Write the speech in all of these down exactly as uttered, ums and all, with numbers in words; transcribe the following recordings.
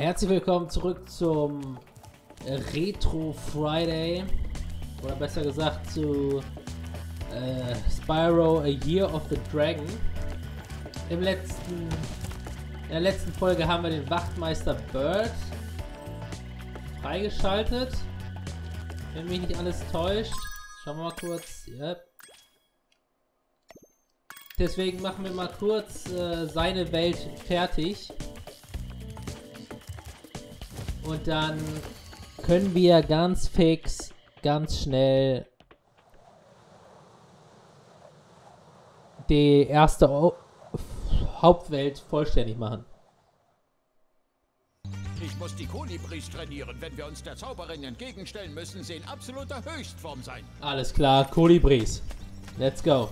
Herzlich willkommen zurück zum Retro Friday. Oder besser gesagt zu äh, Spyro A Year of the Dragon. Im letzten, in der letzten Folge haben wir den Wachtmeister Bird freigeschaltet. Wenn mich nicht alles täuscht. Schauen wir mal kurz. Yep. Deswegen machen wir mal kurz äh, seine Welt fertig. Und dann können wir ganz fix, ganz schnell die erste o Hauptwelt vollständig machen. Ich muss die Kolibris trainieren. Wenn wir uns der Zauberin entgegenstellen müssen, sie in absoluter Höchstform sein. Alles klar, Kolibris. Let's go.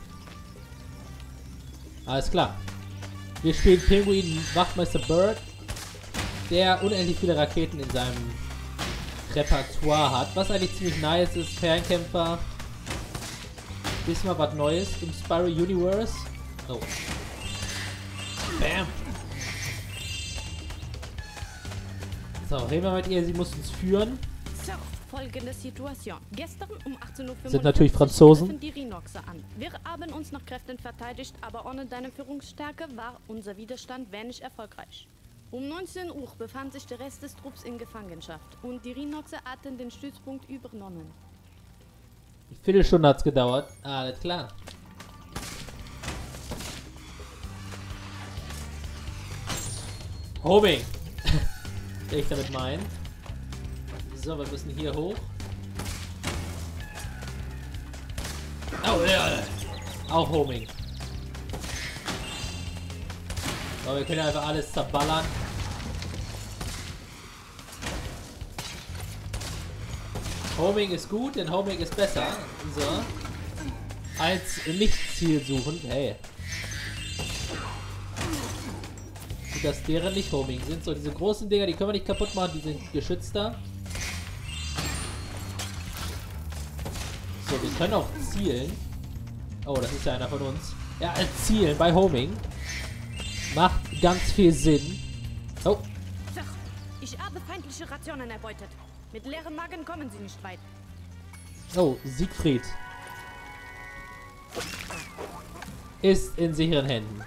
Alles klar. Wir spielen Pinguin Wachtmeister Bird, der unendlich viele Raketen in seinem Repertoire hat. Was eigentlich ziemlich nice ist, Fernkämpfer. Diesmal was Neues im Spyro Universe. Oh. Bam. So, reden wir mit ihr, sie muss uns führen. So, folgende Situation. Gestern um achtzehn Uhr Sind natürlich Franzosen. Die Rhinoxe an. Wir haben uns nach Kräften verteidigt, aber ohne deine Führungsstärke war unser Widerstand wenig erfolgreich. Um neunzehn Uhr befand sich der Rest des Trupps in Gefangenschaft und die Rhinoxe hatten den Stützpunkt übernommen. Eine Viertelstunde hat es gedauert. Alles klar. Homing. Will ich damit meinen. So, wir müssen hier hoch. Oh, ja. Auch Homing. So, wir können einfach alles zerballern. Homing ist gut, denn Homing ist besser. So. Als Nicht-Ziel suchen. Hey. Gut, dass deren nicht Homing sind. So, diese großen Dinger, die können wir nicht kaputt machen. Die sind geschützter. So, wir können auch zielen. Oh, das ist ja einer von uns. Ja, zielen bei Homing. Macht ganz viel Sinn. Oh. Ich habe feindliche Rationen erbeutet. Mit leerem Magen kommen sie nicht weit. Oh, Siegfried ist in sicheren Händen.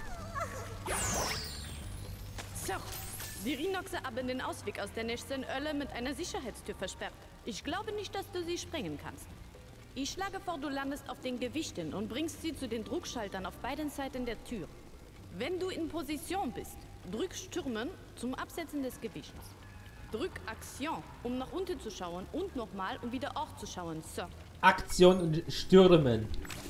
So, die Rhinoxe haben den Ausweg aus der nächsten Hölle mit einer Sicherheitstür versperrt. Ich glaube nicht, dass du sie sprengen kannst. Ich schlage vor, du landest auf den Gewichten und bringst sie zu den Druckschaltern auf beiden Seiten der Tür. Wenn du in Position bist, drück Stürmen zum Absetzen des Gewichts. Drück Aktion, um nach unten zu schauen und nochmal, um wieder aufzuschauen. So. Aktion und Stürmen.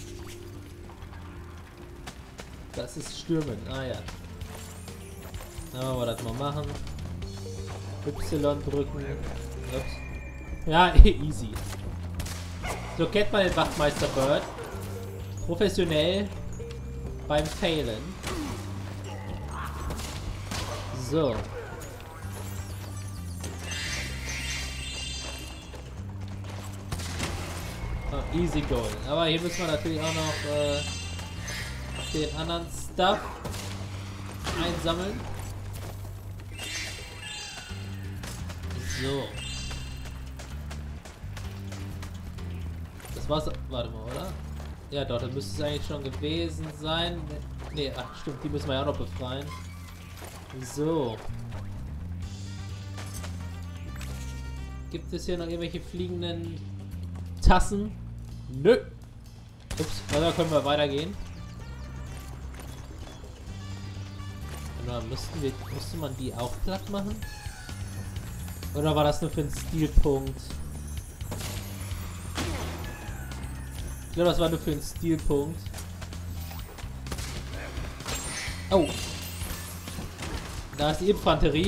Das ist Stürmen. Ah ja. Dann wollen wir das mal machen. Y drücken. Ups. Ja, easy. So kennt man den Wachtmeister Bird. Professionell beim Failen. So. Oh, easy going. Aber hier müssen wir natürlich auch noch äh, den anderen Stuff einsammeln. So. Das war's. Warte mal, oder? Ja, doch, das müsste es eigentlich schon gewesen sein. Ne, ach stimmt, die müssen wir ja auch noch befreien. So. Gibt es hier noch irgendwelche fliegenden Tassen? Nö. Ups, da können wir weitergehen. Oder müssten wir, musste man die auch platt machen? Oder war das nur für einen Stilpunkt? Ich glaube, das war nur für einen Stilpunkt. Oh. Da ist die Infanterie.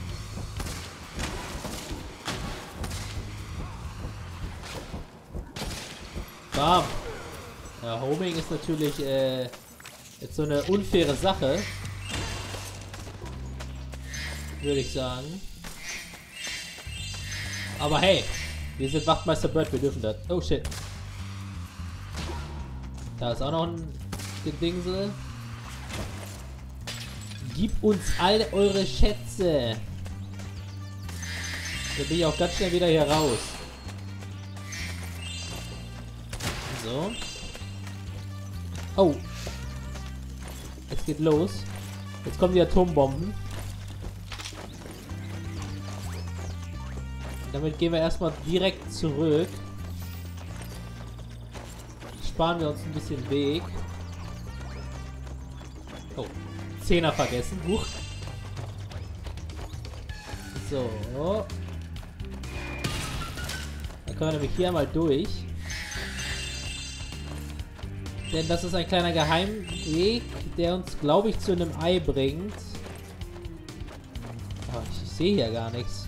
Bam. Ja, Homing ist natürlich äh, jetzt so eine unfaire Sache. Würde ich sagen. Aber hey, wir sind Wachtmeister Bird, wir dürfen das. Oh shit. Da ist auch noch ein Gedingsel. Gib uns all eure Schätze. Dann bin ich auch ganz schnell wieder hier raus. So. Oh. Jetzt geht los. Jetzt kommen die Atombomben. Damit gehen wir erstmal direkt zurück. Sparen wir uns ein bisschen Weg. Oh. Zehner vergessen. Huch. So. Dann können wir nämlich hier mal durch. Denn das ist ein kleiner Geheimweg, der uns, glaube ich, zu einem Ei bringt. Oh, ich sehe hier gar nichts.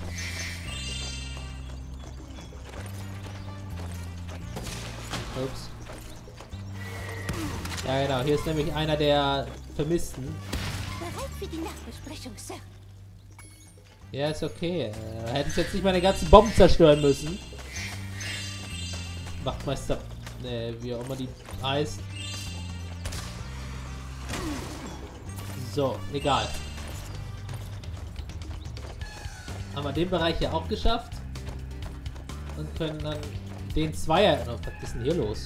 Ups. Ja, genau. Hier ist nämlich einer der Vermissten. Bereit für die Nachbesprechung, Sir. Ja, ist okay. Äh, hätten es jetzt nicht meine ganzen Bomben zerstören müssen. Wachtmeister, ne, wie auch immer die heißt. So, egal. Haben wir den Bereich hier auch geschafft. Und können dann den Zweier... Oh, was ist denn hier los?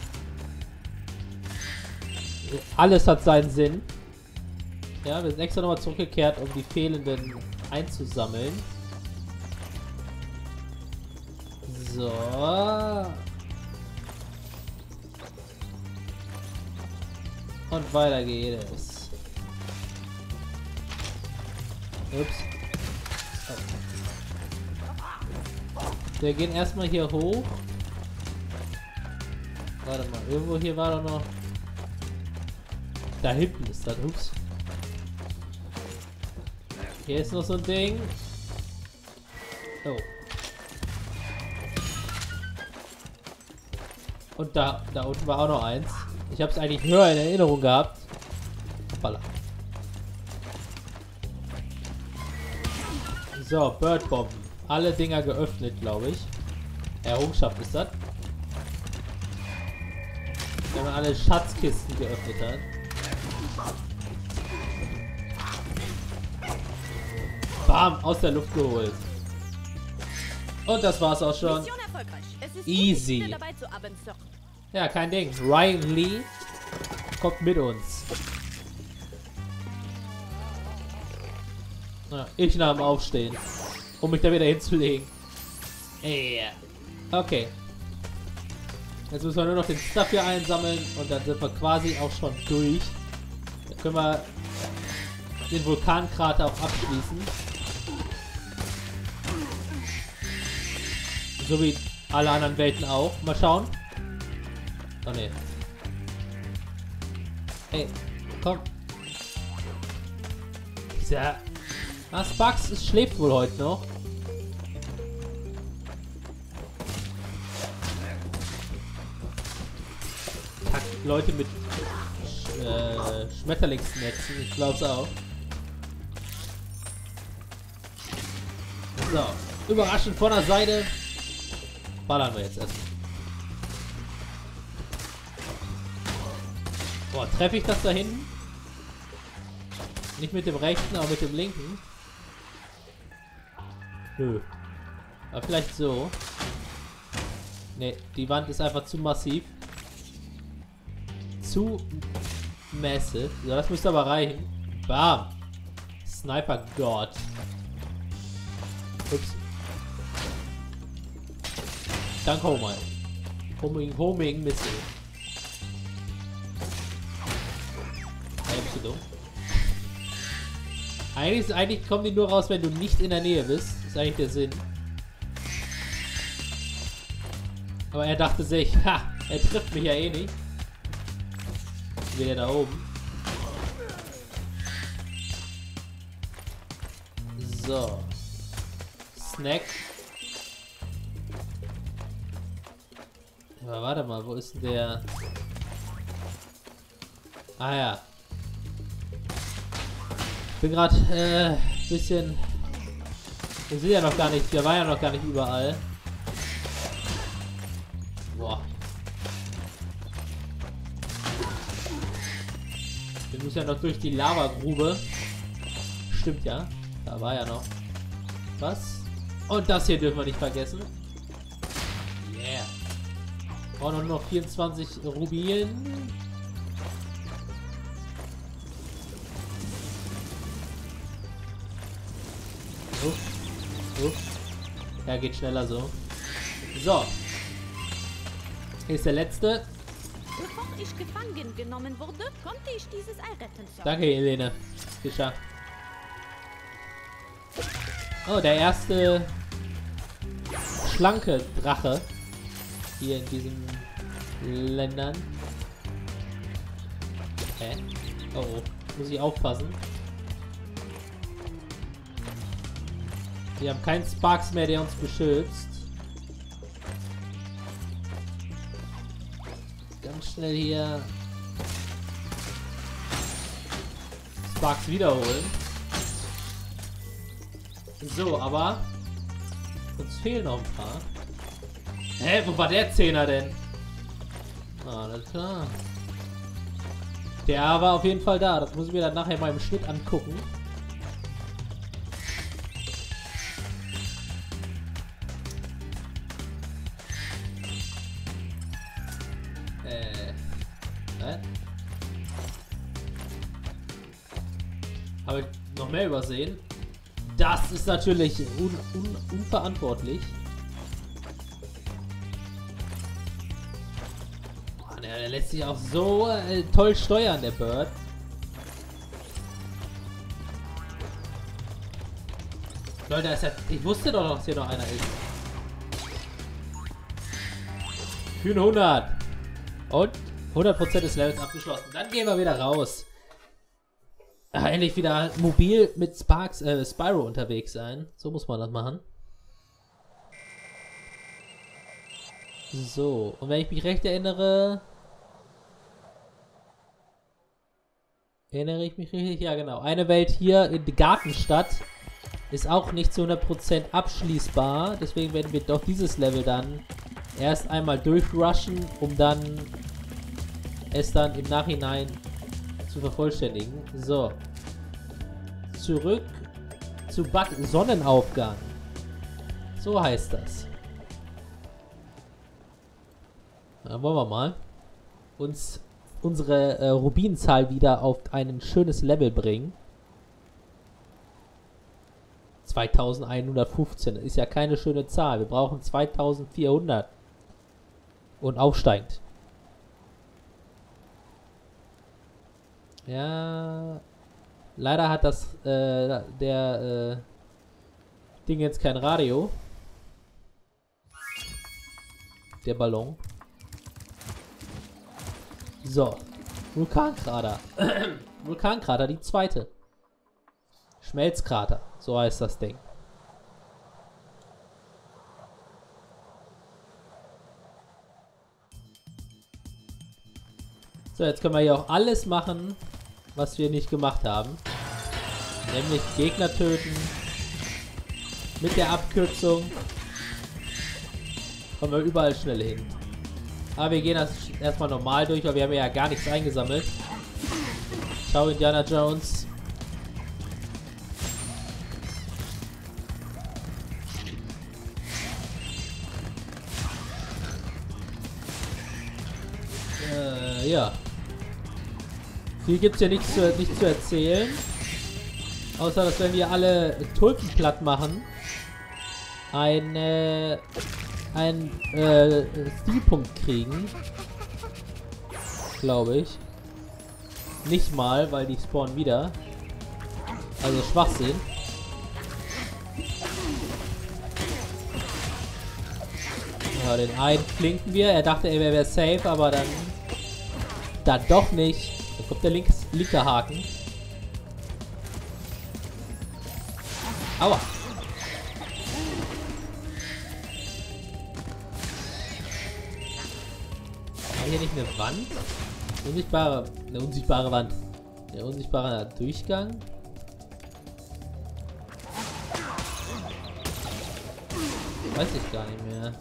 Alles hat seinen Sinn. Ja, wir sind extra nochmal zurückgekehrt, um die fehlenden einzusammeln. So. Und weiter geht es. Ups. Oh. Wir gehen erstmal hier hoch. Warte mal, irgendwo hier war doch noch... Da hinten ist das. Ups. Hier ist noch so ein Ding. Oh. Und da, da unten war auch noch eins. Ich habe es eigentlich höher in Erinnerung gehabt. Hoppala. So, Birdbomben. Alle Dinger geöffnet, glaube ich. Errungenschaft ist das. Wenn man alle Schatzkisten geöffnet hat. Bam, aus der Luft geholt. Und das war's auch schon. Mission erfolgreich. Es ist Easy. wichtig, dabei zu haben, Sir. Ja, kein Ding. Ryan Lee kommt mit uns. Ja, ich nach dem Aufstehen. Um mich da wieder hinzulegen. Yeah. Okay. Jetzt müssen wir nur noch den Stuff hier einsammeln und dann sind wir quasi auch schon durch. Dann können wir den Vulkankrater auch abschließen. So wie alle anderen Welten auch. Mal schauen. Oh ne. Hey, komm. Dieser... Ah, Sparks es schläft wohl heute noch. Kack, Leute mit Sch äh, Schmetterlingsnetzen, ich glaub's auch. So, überraschend von der Seite. Ballern wir jetzt erstmal. Boah, treffe ich das da hinten? Nicht mit dem rechten, aber mit dem linken. Nö. Aber vielleicht so. Ne, die Wand ist einfach zu massiv. Zu massive. So, das müsste aber reichen. Bam. Sniper God. Ups. Danke, Homer. Homing, Homing, Missile. Ja, bist du dumm? Eigentlich, eigentlich kommen die nur raus, wenn du nicht in der Nähe bist. Das ist eigentlich der Sinn. Aber er dachte sich, ha, er trifft mich ja eh nicht. Wieder da oben. So. Snack. Aber warte mal, wo ist denn der? Ah ja. Ich bin gerade äh, bisschen... Wir sind ja noch gar nicht... Wir waren ja noch gar nicht überall. Boah. Wir müssen ja noch durch die Lavagrube. Stimmt ja. Da war ja noch was. Und das hier dürfen wir nicht vergessen. Yeah. Brauchen nur noch vierundzwanzig Rubinen. Uff. Uff. Ja, geht schneller so. So. Hier ist der letzte. Bevor ich gefangen genommen wurde, konnte ich dieses Ei retten. Sir. Danke, Helene. Geschafft. Oh, der erste schlanke Drache hier in diesen Ländern. Hä? Oh, oh. Muss ich aufpassen. Wir haben keinen Sparks mehr, der uns beschützt. Ganz schnell hier Sparks wiederholen. So, aber uns fehlen noch ein paar. Hä, wo war der Zehner denn? Ah, alles klar. Der war auf jeden Fall da. Das muss ich mir dann nachher mal im Schnitt angucken. Äh. Was? Habe ich noch mehr übersehen? Das ist natürlich un un unverantwortlich. Boah, der, der lässt sich auch so äh, toll steuern, der Bird. Leute, ist ja, ich wusste doch noch, dass hier noch einer ist. hundert. Und hundert Prozent des Levels abgeschlossen. Dann gehen wir wieder raus. Ah, endlich wieder mobil mit Sparks, äh, Spyro unterwegs sein. So muss man das machen. So, und wenn ich mich recht erinnere... Erinnere ich mich richtig? Ja, genau. Eine Welt hier in der Gartenstadt ist auch nicht zu hundert Prozent abschließbar. Deswegen werden wir doch dieses Level dann erst einmal durchrushen, um dann es dann im Nachhinein zu vervollständigen. So. Zurück zu Bad Sonnenaufgang. So heißt das. Dann wollen wir mal uns unsere äh, Rubinzahl wieder auf ein schönes Level bringen. zweitausendeinhundertfünfzehn ist ja keine schöne Zahl. Wir brauchen zweitausendvierhundert. Und aufsteigend. Ja. Leider hat das äh, der äh, Ding jetzt kein Radio. Der Ballon. So. Vulkankrater. Vulkankrater, die zweite. Schmelzkrater. So heißt das Ding. So, jetzt können wir hier auch alles machen, was wir nicht gemacht haben. Nämlich Gegner töten. Mit der Abkürzung kommen wir überall schnell hin. Aber wir gehen das erstmal normal durch, weil wir haben ja gar nichts eingesammelt. Ciao, Indiana Jones. Äh, ja. Viel gibt es hier nichts zu, nicht zu erzählen. Außer, dass wenn wir alle Tulpen platt machen, ein, äh, ein äh, Stilpunkt kriegen. Glaube ich. Nicht mal, weil die spawnen wieder. Also Schwachsinn. Ja, den einen flinken wir. Er dachte, er wäre safe, aber dann... Dann doch nicht. Da kommt der links, linke Haken. Aua. War hier nicht eine Wand? Unsichtbare, eine unsichtbare Wand. Der unsichtbare Durchgang. Weiß ich gar nicht mehr.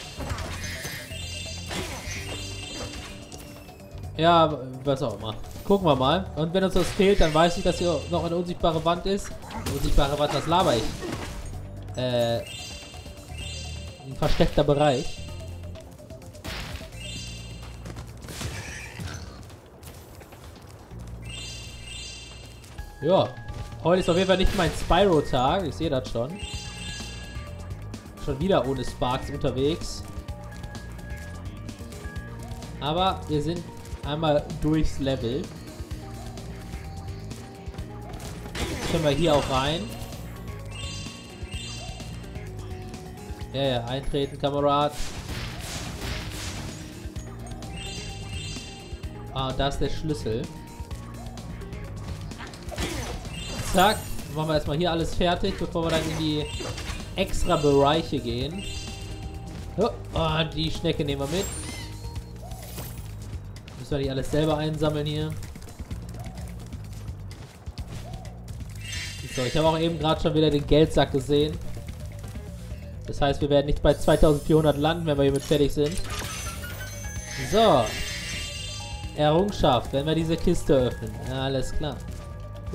Ja, was auch immer. Gucken gucken wir mal. Und wenn uns das fehlt, dann weiß ich, dass hier noch eine unsichtbare Wand ist. Eine unsichtbare Wand, was laber ich? Äh, ein versteckter Bereich. Ja, heute ist auf jeden Fall nicht mein Spyro-Tag. Ich sehe das schon. Schon wieder ohne Sparks unterwegs. Aber wir sind einmal durchs Level. Jetzt können wir hier auch rein. Ja, ja, eintreten, Kamerad. Ah, da ist der Schlüssel. Zack. Dann machen wir erstmal hier alles fertig, bevor wir dann in die extra Bereiche gehen. Oh, oh, die Schnecke nehmen wir mit. Müssen wir die alles selber einsammeln hier. So, ich habe auch eben gerade schon wieder den Geldsack gesehen. Das heißt, wir werden nicht bei zweitausendvierhundert landen, wenn wir hiermit fertig sind. So. Errungenschaft, wenn wir diese Kiste öffnen. Ja, alles klar. Uh.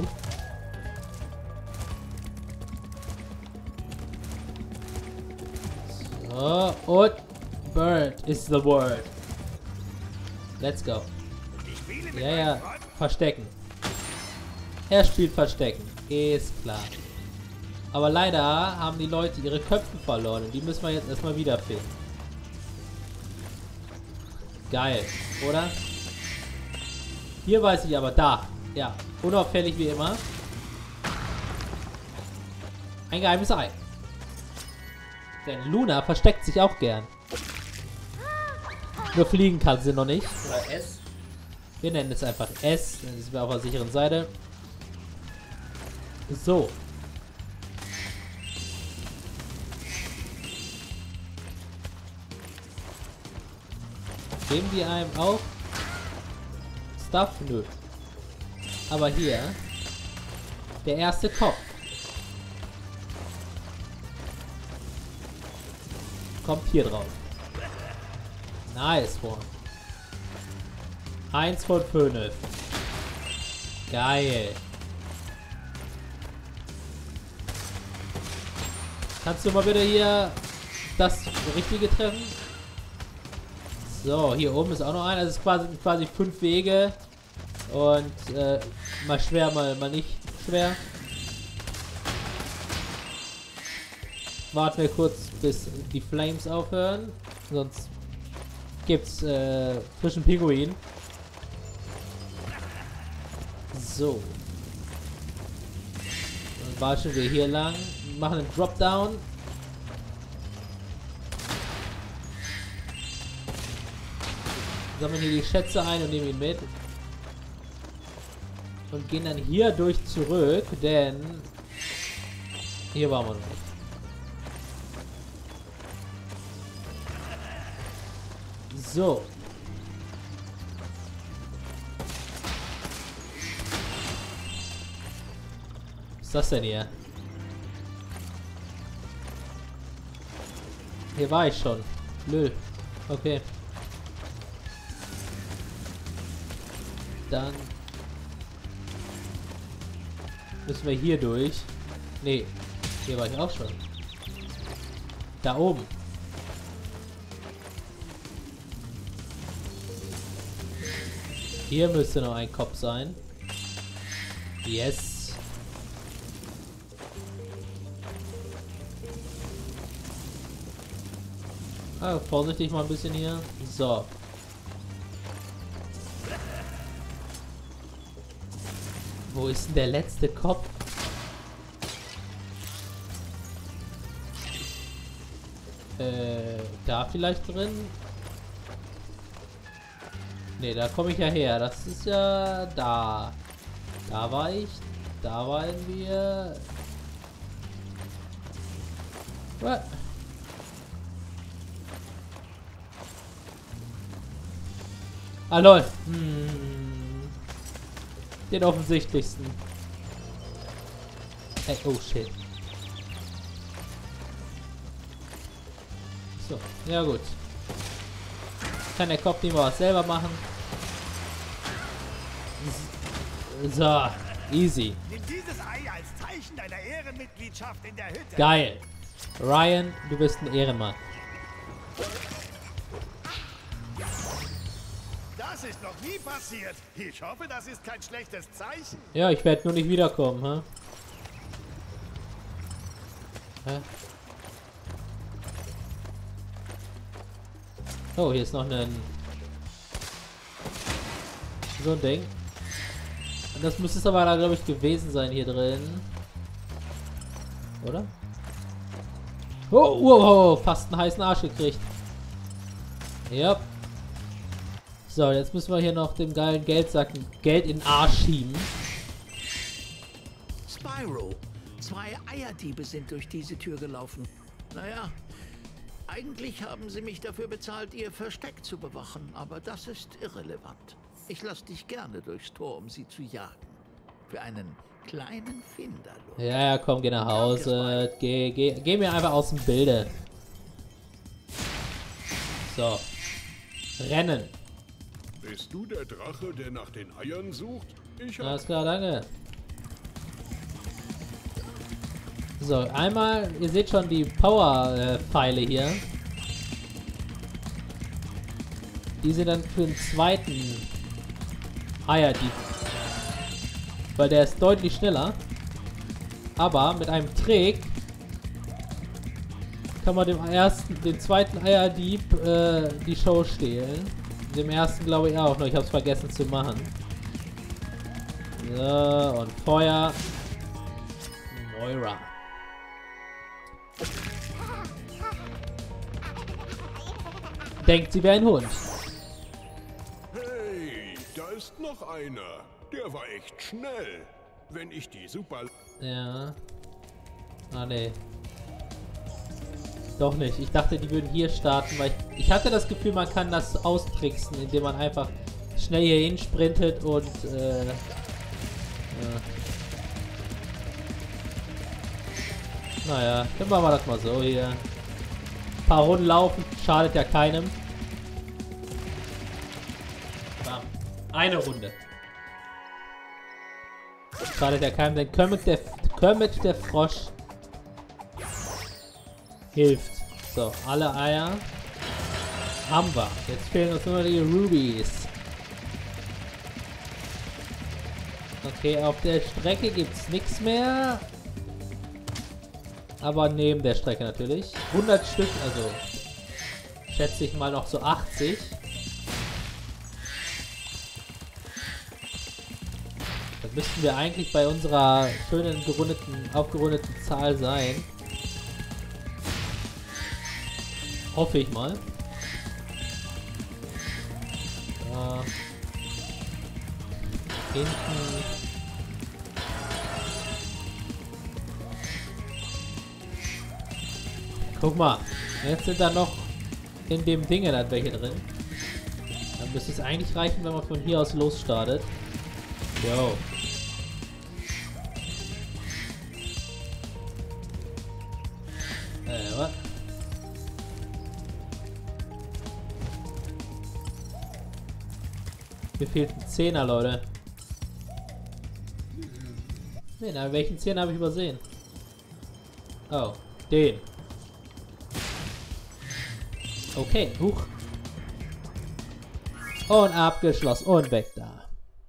So, und Bird is the word. Let's go. Ja, ja, verstecken. Er spielt Verstecken. Ist klar. Aber leider haben die Leute ihre Köpfe verloren. Und die müssen wir jetzt erstmal wiederfinden. Geil, oder? Hier weiß ich aber, da. Ja, unauffällig wie immer. Ein geheimes Ei. Denn Luna versteckt sich auch gern. Nur fliegen kann sie noch nicht. Oder S. Wir nennen es einfach S. Dann sind wir auf der sicheren Seite. So. Geben die einem auch Stuff? Nö. Aber hier der erste Kopf. Kommt hier drauf. Nice one. Eins von fünf. Geil. Kannst du mal bitte hier das Richtige treffen? So, hier oben ist auch noch einer. Das ist quasi, quasi fünf Wege. Und äh, mal schwer, mal, mal nicht schwer. Warten wir kurz, bis die Flames aufhören. Sonst gibt's äh, frischen Pinguin. So. Dann watschen wir hier lang. Machen einen Dropdown. Sammeln hier die Schätze ein und nehmen ihn mit. Und gehen dann hier durch zurück, denn hier waren wir noch nicht. So. Was ist das denn hier? Hier war ich schon. Nö. Okay. Dann müssen wir hier durch. Nee, hier war ich auch schon. Da oben. Hier müsste noch ein Kopf sein. Yes. Ah, vorsichtig mal ein bisschen hier. So. Wo ist denn der letzte Kopf? Äh, da vielleicht drin? Ne, da komme ich ja her. Das ist ja da. Da war ich. Da waren wir. What? Ah, lol. Hm. Den offensichtlichsten. Hey, oh shit. So, ja gut. Kann der Kopf nicht mal was selber machen. So, easy. Nimm dieses Ei als Zeichen deiner Ehrenmitgliedschaft in der Hütte. Geil. Ryan, du bist ein Ehrenmann. Das ist noch nie passiert. Ich hoffe, das ist kein schlechtes Zeichen. Ja, ich werde nur nicht wiederkommen, hä? Hä? Oh, hier ist noch ein... So ein Ding. Und das müsste es aber da, glaube ich, gewesen sein hier drin. Oder? Oh, wow, wow, fast einen heißen Arsch gekriegt. Ja. So, jetzt müssen wir hier noch dem geilen Geldsack Geld in den Arsch schieben. Spyro, zwei Eierdiebe sind durch diese Tür gelaufen. Naja, eigentlich haben sie mich dafür bezahlt, ihr Versteck zu bewachen, aber das ist irrelevant. Ich lasse dich gerne durchs Tor, um sie zu jagen. Für einen kleinen Finderlohn. Ja, ja, komm, geh nach Hause. Geh, geh, geh mir einfach aus dem Bilde. So. Rennen. Bist du der Drache, der nach den Eiern sucht? Ich hab... Alles klar, danke. So, einmal, ihr seht schon die Power-Pfeile hier. Die sind dann für den zweiten Eierdieb. Weil der ist deutlich schneller. Aber mit einem Trick kann man dem ersten, dem zweiten Eierdieb äh, die Show stehlen. Dem ersten glaube ich auch noch. Ich habe es vergessen zu machen. So, und Feuer. Moira. Denkt, sie wäre ein Hund. Hey, da ist noch einer. Der war echt schnell. Wenn ich die Super... Ja. Ah, nee. Doch nicht. Ich dachte, die würden hier starten, weil ich, ich hatte das Gefühl, man kann das austricksen, indem man einfach schnell hier hin sprintet und äh, ja. Naja, dann machen wir das mal so hier. Ein paar Runden laufen, schadet ja keinem. Bam. Eine Runde. Schadet ja keinem, denn Kermit der, Kermit der Frosch hilft. So, alle Eier haben wir. Jetzt fehlen uns nur die Rubies. Okay, auf der Strecke gibt es nichts mehr. Aber neben der Strecke natürlich. hundert Stück, also schätze ich mal noch so achtzig. Dann müssten wir eigentlich bei unserer schönen gerundeten, aufgerundeten Zahl sein. Hoffe ich mal. Da. Hinten. Guck mal. Jetzt sind da noch in dem Ding dann welche drin. Dann müsste es eigentlich reichen, wenn man von hier aus losstartet. Jo. Äh, was? Mir fehlt ein Zehner, Leute. Ne, na, welchen Zehner habe ich übersehen? Oh, den. Okay, huch. Und abgeschlossen und weg da.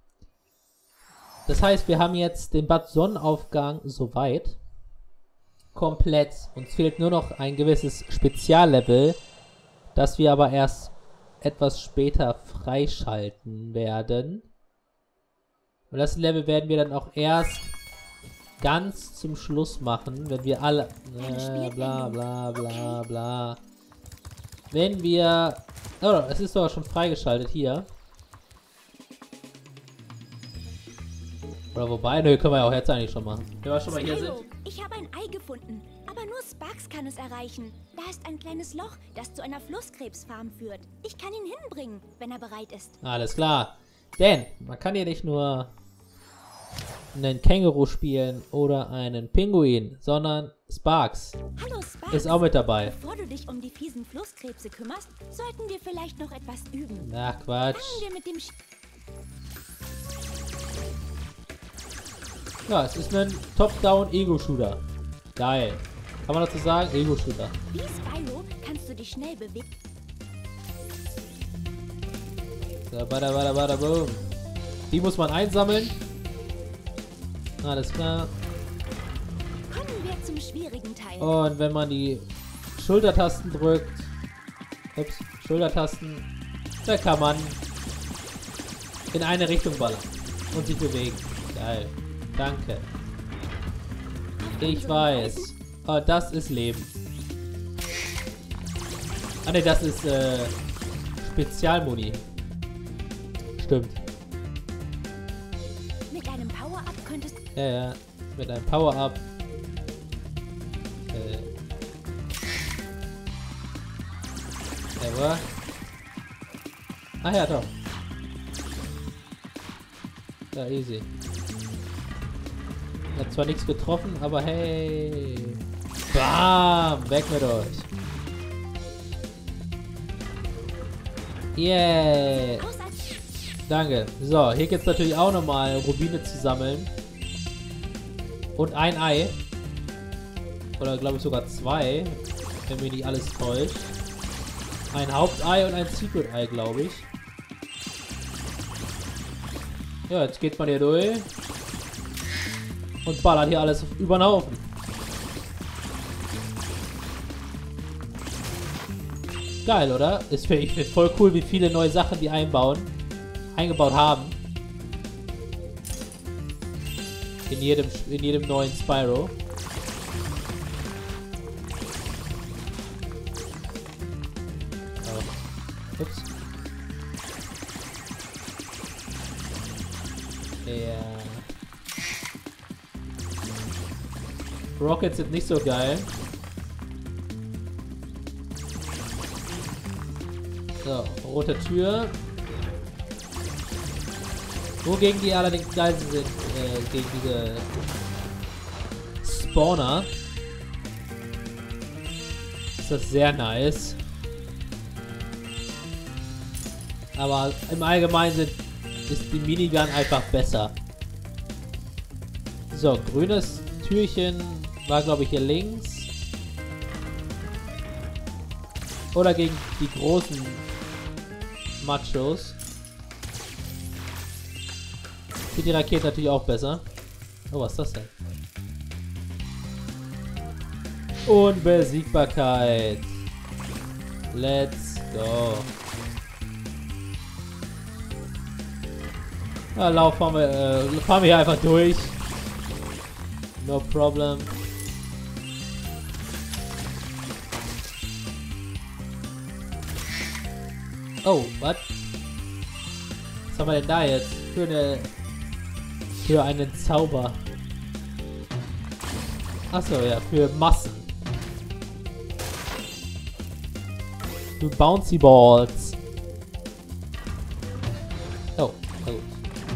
Das heißt, wir haben jetzt den Bad Sonnenaufgang soweit. Komplett. Uns fehlt nur noch ein gewisses Speziallevel, das wir aber erst etwas später freischalten werden. Und das Level werden wir dann auch erst ganz zum Schluss machen, wenn wir alle... Äh, bla bla bla bla. Wenn wir... Oh, es ist sogar schon freigeschaltet hier. Oder wobei, ne, können wir ja auch jetzt eigentlich schon machen. Wenn wir schon mal hier sind. Ich habe ein Ei gefunden, aber nur Sparks kann es erreichen. Da ist ein kleines Loch, das zu einer Flusskrebsfarm führt. Ich kann ihn hinbringen, wenn er bereit ist. Alles klar. Denn man kann hier nicht nur einen Känguru spielen oder einen Pinguin, sondern Sparks. Hallo Sparks. Ist auch mit dabei. Bevor du dich um die fiesen Flusskrebse kümmerst, sollten wir vielleicht noch etwas üben. Ach, Quatsch. Fangen wir mit dem Sch Ja, es ist ein Top-Down-Ego-Shooter. Geil. Kann man dazu sagen? Ego-Shooter. Wie Spyro kannst du dich schnell bewegen. So, bada, bada, bada, boom. Die muss man einsammeln. Alles klar. Kommen wir zum schwierigen Teil. Und wenn man die Schultertasten drückt, ups, Schultertasten, dann kann man in eine Richtung ballern und sich bewegen. Geil. Danke. Ich weiß. Oh, das ist Leben. Ah ne, das ist äh, Spezialmuni. Stimmt. Mit einem Power-Up könntest Ja, ja. Mit einem Power-Up. Äh. Aber. Ach ja, doch. Ja, easy. Hat zwar nichts getroffen, aber hey. Bam! Weg mit euch. Yeah. aus als Danke. So, hier gibt es natürlich auch nochmal Rubine zu sammeln. Und ein Ei. Oder glaube ich sogar zwei. Wenn mich nicht alles täuscht. Ein Hauptei und ein Secret-Ei, glaube ich. Ja, jetzt geht man hier durch. Und ballert hier alles über den Haufen. Geil, oder? Ist für ich finde voll cool, wie viele neue Sachen die einbauen. Eingebaut haben. In jedem, in jedem neuen Spyro. Oh. Ups. Ja. Rockets sind nicht so geil. So, rote Tür. Wogegen die allerdings geil sind, äh, gegen diese Spawner. Ist das sehr nice. Aber im Allgemeinen sind, ist die Minigun einfach besser. So, grünes Türchen war, glaube ich, hier links. Oder gegen die großen Machos. Sieht die Rakete natürlich auch besser. Oh, was ist das denn? Unbesiegbarkeit. Let's go. Ja, Lauf fahren wir, äh, fahren wir hier einfach durch. No problem. Oh, was? Was haben wir denn da jetzt? Für eine... Für einen Zauber. Achso, ja, für Massen. Für Bouncy Balls. Oh, na gut.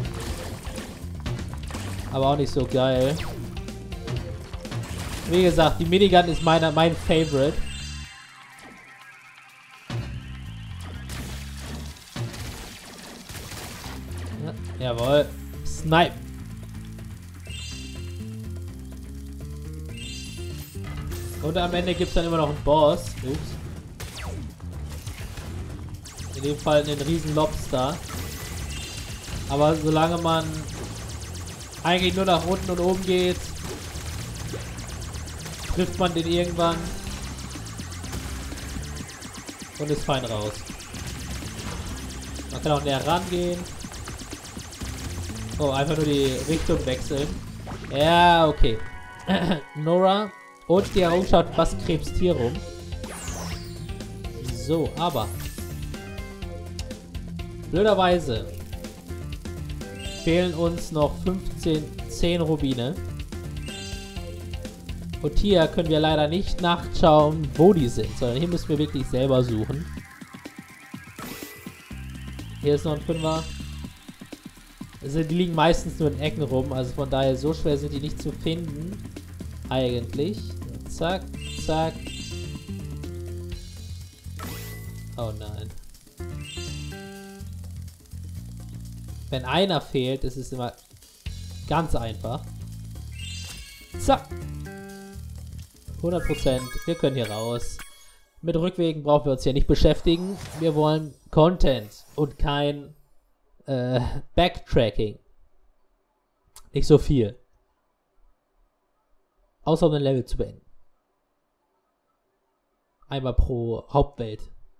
Aber auch nicht so geil. Wie gesagt, die Minigun ist meiner, mein Favorite. Ja, jawohl. Snipe. Und am Ende gibt es dann immer noch einen Boss. Ups. In dem Fall einen riesen Lobster. Aber solange man eigentlich nur nach unten und oben geht, trifft man den irgendwann und ist fein raus. Man kann auch näher rangehen. Oh, einfach nur die Richtung wechseln. Ja, okay. Nora und die Errungenschaft, was krebst hier rum. So, aber blöderweise fehlen uns noch fünfzehn, zehn Rubine. Und hier können wir leider nicht nachschauen, wo die sind, sondern hier müssen wir wirklich selber suchen. Hier ist noch ein Fünfer. Also die liegen meistens nur in Ecken rum, also von daher so schwer sind die nicht zu finden. Eigentlich. Zack, zack. Oh nein. Wenn einer fehlt, ist es immer ganz einfach. So. hundert Prozent. Wir können hier raus. Mit Rückwegen brauchen wir uns hier nicht beschäftigen. Wir wollen Content und kein äh, Backtracking. Nicht so viel. Außer um ein Level zu beenden. Einmal pro Hauptwelt.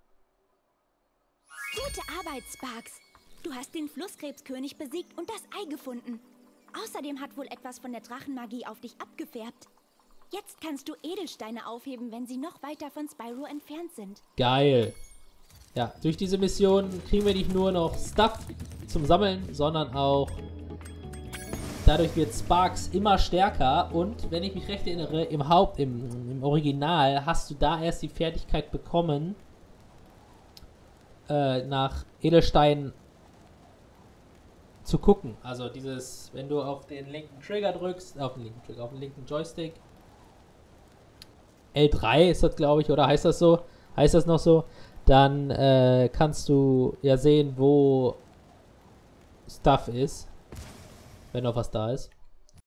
Gute Arbeit, Sparks. Du hast den Flusskrebskönig besiegt und das Ei gefunden. Außerdem hat wohl etwas von der Drachenmagie auf dich abgefärbt. Jetzt kannst du Edelsteine aufheben, wenn sie noch weiter von Spyro entfernt sind. Geil. Ja, durch diese Mission kriegen wir nicht nur noch Stuff zum Sammeln, sondern auch dadurch wird Sparks immer stärker. Und wenn ich mich recht erinnere, im Haupt, im, im Original hast du da erst die Fertigkeit bekommen, äh, nach Edelsteinen zu gucken. Also dieses, wenn du auf den linken Trigger drückst, auf den linken Trigger, auf den linken Joystick, L drei ist das, glaube ich, oder heißt das so? Heißt das noch so? Dann äh, kannst du ja sehen, wo Stuff ist. Wenn noch was da ist.